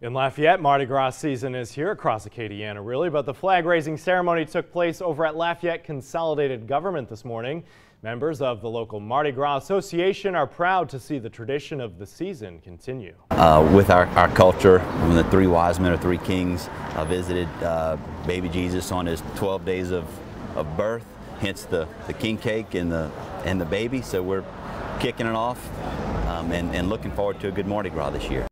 In Lafayette, Mardi Gras season is here across Acadiana, really, but the flag-raising ceremony took place over at Lafayette Consolidated Government this morning. Members of the local Mardi Gras Association are proud to see the tradition of the season continue. With our culture, when the three wise men or three kings visited baby Jesus on his 12 days of birth, hence the king cake and the baby. So we're kicking it off and looking forward to a good Mardi Gras this year.